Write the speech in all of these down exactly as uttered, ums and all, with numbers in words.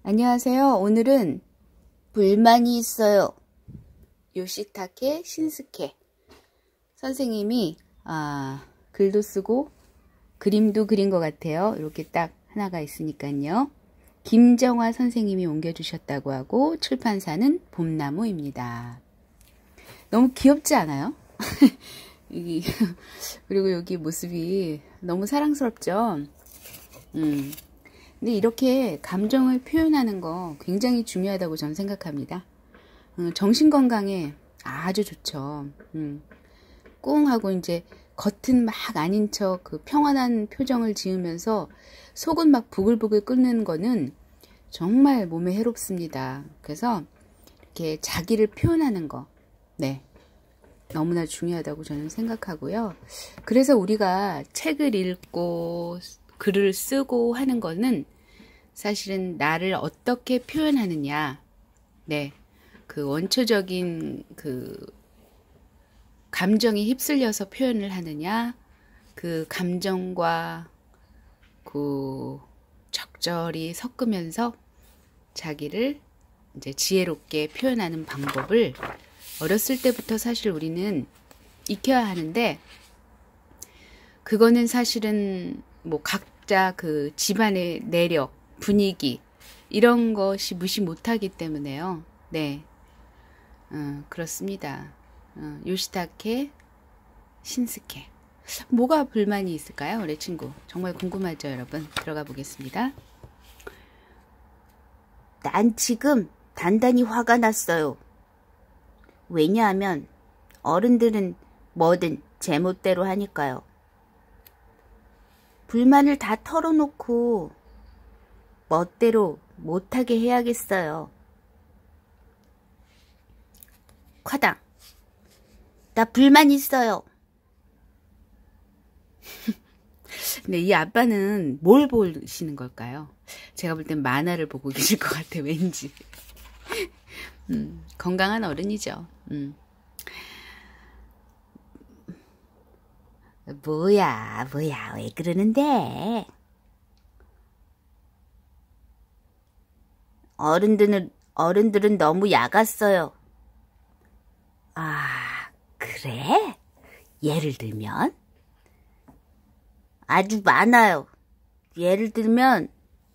안녕하세요. 오늘은 불만이 있어요. 요시타케 신스케 선생님이 아, 글도 쓰고 그림도 그린 것 같아요. 이렇게 딱 하나가 있으니까요. 김정화 선생님이 옮겨주셨다고 하고 출판사는 봄나무입니다. 너무 귀엽지 않아요? 그리고 여기 모습이 너무 사랑스럽죠? 음. 근데 이렇게 감정을 표현하는 거 굉장히 중요하다고 저는 생각합니다. 정신건강에 아주 좋죠. 음. 꽁 하고 이제 겉은 막 아닌 척 그 평안한 표정을 지으면서 속은 막 부글부글 끓는 거는 정말 몸에 해롭습니다. 그래서 이렇게 자기를 표현하는 거, 네, 너무나 중요하다고 저는 생각하고요. 그래서 우리가 책을 읽고 글을 쓰고 하는 거는 사실은 나를 어떻게 표현하느냐, 네, 그 원초적인 그 감정이 휩쓸려서 표현을 하느냐, 그 감정과 그 적절히 섞으면서 자기를 이제 지혜롭게 표현하는 방법을 어렸을 때부터 사실 우리는 익혀야 하는데, 그거는 사실은 뭐 각자 그 집안의 내력, 분위기 이런 것이 무시 못하기 때문에요. 네, 어, 그렇습니다. 어, 요시타케 신스케. 뭐가 불만이 있을까요? 우리 친구 정말 궁금하죠, 여러분? 들어가 보겠습니다. 난 지금 단단히 화가 났어요. 왜냐하면 어른들은 뭐든 제멋대로 하니까요. 불만을 다 털어놓고 멋대로 못하게 해야겠어요. 과당, 나 불만 있어요. 근데 이 아빠는 뭘 보시는 걸까요? 제가 볼 땐 만화를 보고 계실 것 같아, 왠지. 음, 건강한 어른이죠. 음. 뭐야, 뭐야, 왜 그러는데? 어른들은, 어른들은 너무 야갔어요. 아, 그래? 예를 들면? 아주 많아요. 예를 들면,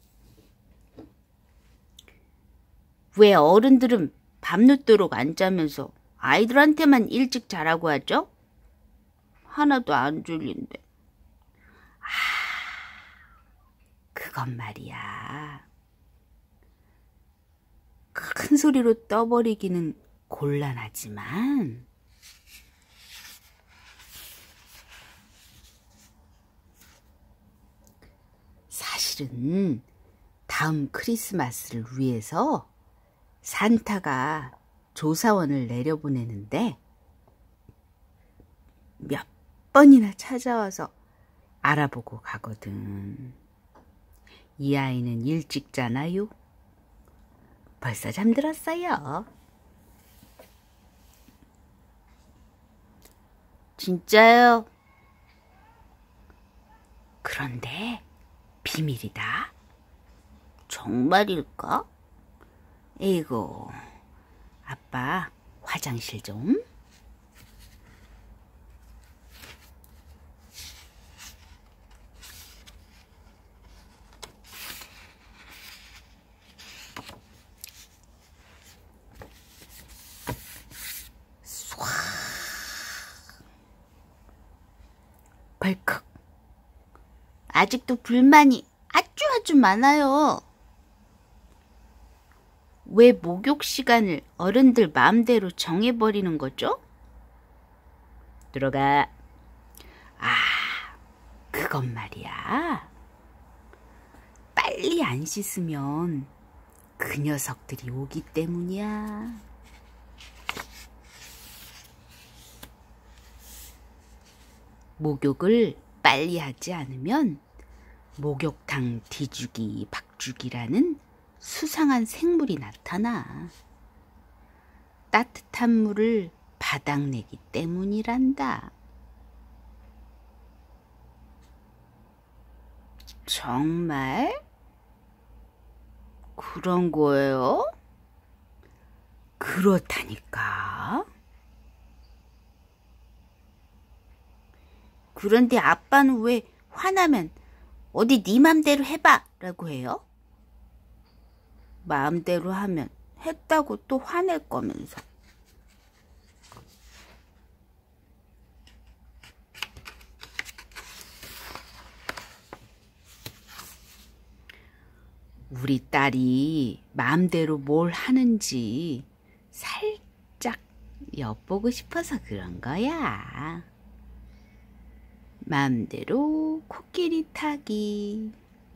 왜 어른들은 밤늦도록 안 자면서 아이들한테만 일찍 자라고 하죠? 하나도 안 졸린데. 아, 그건 말이야. 큰 소리로 떠버리기는 곤란하지만 사실은 다음 크리스마스를 위해서 산타가 조사원을 내려보내는데 몇 번이나 찾아와서 알아보고 가거든. 이 아이는 일찍 자나요? 벌써 잠들었어요. 진짜요? 그런데 비밀이다. 정말일까? 에이고, 아빠 화장실 좀. 벌컥. 아직도 불만이 아주 아주 많아요. 왜 목욕 시간을 어른들 마음대로 정해버리는 거죠? 들어가. 아, 그건 말이야. 빨리 안 씻으면 그 녀석들이 오기 때문이야. 목욕을 빨리 하지 않으면 목욕탕 뒤죽이 박죽이라는 수상한 생물이 나타나. 따뜻한 물을 바닥내기 때문이란다. 정말? 그런 거예요? 그렇다니까. 그런데 아빠는 왜 화나면 어디 네 맘대로 해봐 라고 해요? 마음대로 하면 했다고 또 화낼 거면서. 우리 딸이 마음대로 뭘 하는지 살짝 엿보고 싶어서 그런 거야. 맘대로 코끼리 타기,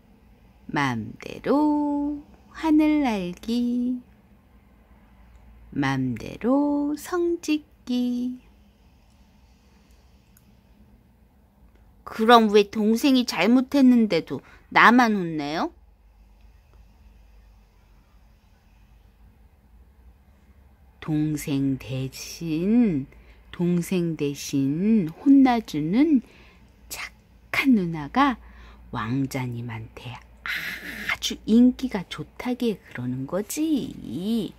맘대로 하늘 날기, 맘대로 성 짓기. 그럼 왜 동생이 잘못했는데도 나만 혼내요? 동생 대신, 동생 대신 혼나주는 착한 누나가 왕자님한테 아주 인기가 좋다기에 그러는 거지.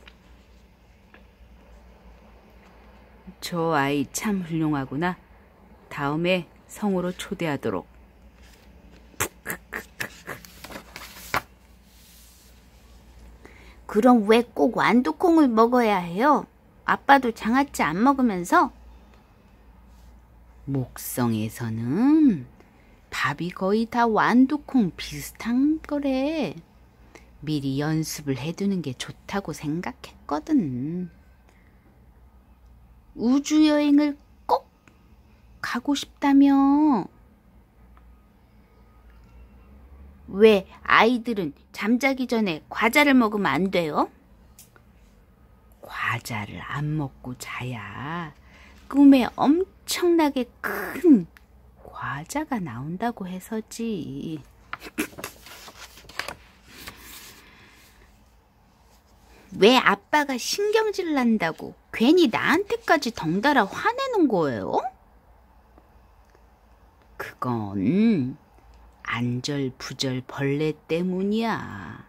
저 아이 참 훌륭하구나. 다음에 성으로 초대하도록. 그럼 왜 꼭 완두콩을 먹어야 해요? 아빠도 장아찌 안 먹으면서? 목성에서는 밥이 거의 다 완두콩 비슷한 거래. 미리 연습을 해두는 게 좋다고 생각했거든. 우주여행을 꼭 가고 싶다며. 왜 아이들은 잠자기 전에 과자를 먹으면 안 돼요? 과자를 안 먹고 자야 꿈에 엄청나게 큰 과자가 나온다고 해서지. 왜 아빠가 신경질 난다고 괜히 나한테까지 덩달아 화내는 거예요? 그건 안절부절 벌레 때문이야.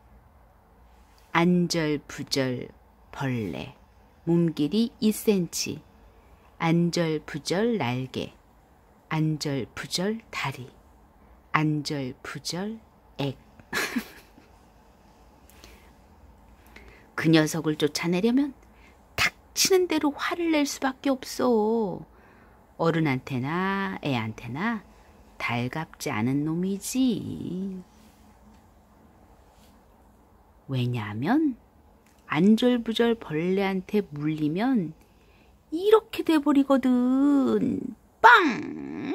안절부절 벌레, 몸길이 이 센티미터, 안절부절 날개, 안절부절 다리, 안절부절 액. 그 녀석을 쫓아내려면 닥치는 대로 화를 낼 수밖에 없어. 어른한테나 애한테나 달갑지 않은 놈이지. 왜냐하면 안절부절 벌레한테 물리면 이렇게 돼버리거든. 빵!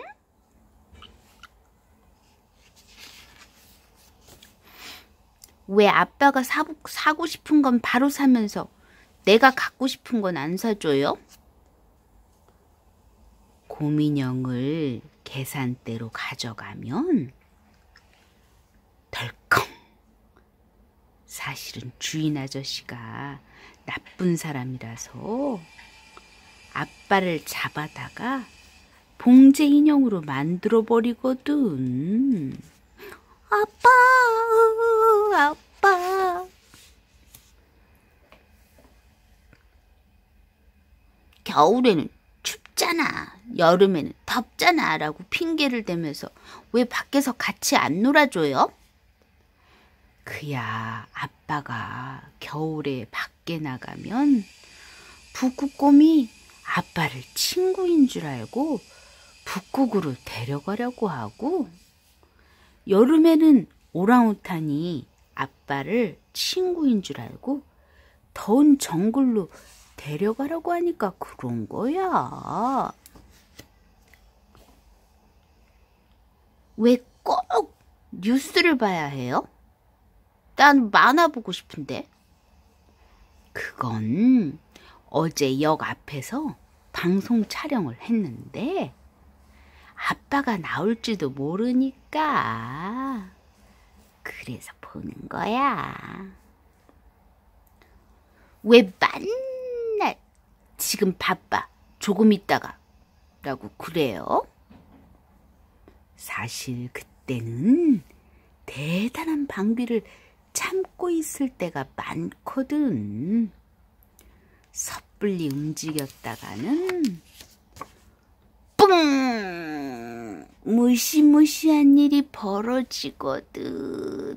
왜 아빠가 사, 사고 싶은 건 바로 사면서 내가 갖고 싶은 건 안 사줘요? 곰인형을 계산대로 가져가면 덜컹. 사실은 주인 아저씨가 나쁜 사람이라서 아빠를 잡아다가 봉제 인형으로 만들어버리거든. 아빠, 아빠. 겨울에는 춥잖아, 여름에는 덥잖아 라고 핑계를 대면서 왜 밖에서 같이 안 놀아줘요? 그야 아빠가 겨울에 밖에 나가면 북극곰이 아빠를 친구인 줄 알고 북극으로 데려가려고 하고, 여름에는 오랑우탄이 아빠를 친구인 줄 알고 더운 정글로 데려가려고 하니까 그런 거야. 왜 꼭 뉴스를 봐야 해요? 난 만화 보고 싶은데. 그건 어제 역 앞에서 방송 촬영을 했는데 아빠가 나올지도 모르니까 그래서 보는 거야. 왜 맨날 지금 바빠, 조금 있다가 라고 그래요? 사실 그때는 대단한 방비를 참고 있을 때가 많거든. 섣불리 움직였다가는 뿡! 무시무시한 일이 벌어지거든.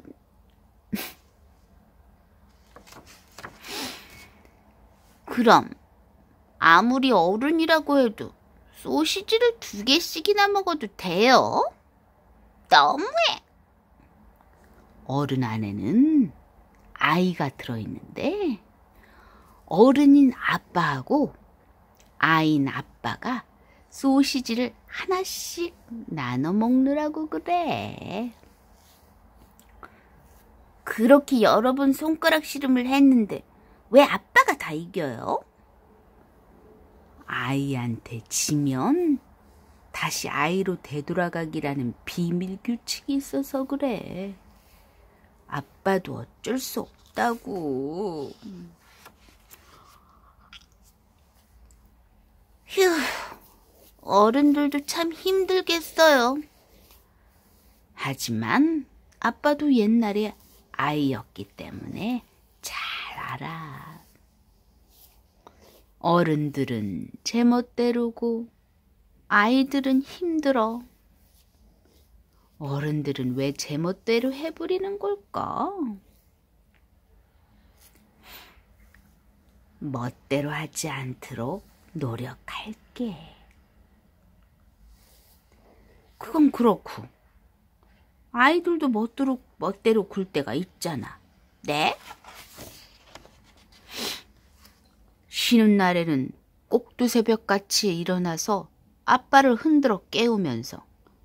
그럼 아무리 어른이라고 해도 소시지를 두 개씩이나 먹어도 돼요? 너무해. 어른 안에는 아이가 들어있는데 어른인 아빠하고 아이인 아빠가 소시지를 하나씩 나눠 먹느라고 그래. 그렇게 여러 번 손가락 씨름을 했는데 왜 아빠가 다 이겨요? 아이한테 지면 다시 아이로 되돌아가기라는 비밀 규칙이 있어서 그래. 아빠도 어쩔 수 없다고. 휴, 어른들도 참 힘들겠어요. 하지만 아빠도 옛날에 아이였기 때문에 잘 알아. 어른들은 제멋대로고 아이들은 힘들어. 어른들은 왜 제멋대로 해버리는 걸까? 멋대로 하지 않도록 노력할게. 그건 그렇고 아이들도 멋대로, 멋대로 굴 때가 있잖아. 네? 쉬는 날에는 꼭두새벽같이 일어나서 아빠를 흔들어 깨우면서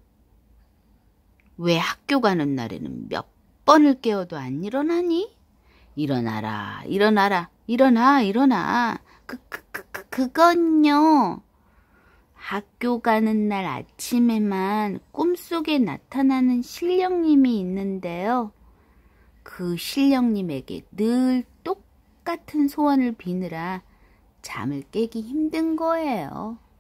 왜 학교 가는 날에는 몇 번을 깨워도 안 일어나니? 일어나라, 일어나라, 일어나, 일어나. 그, 그, 그, 그, 그건요. 학교 가는 날 아침에만 꿈속에 나타나는 신령님이 있는데요. 그 신령님에게 늘 똑같은 소원을 비느라 잠을 깨기 힘든 거예요.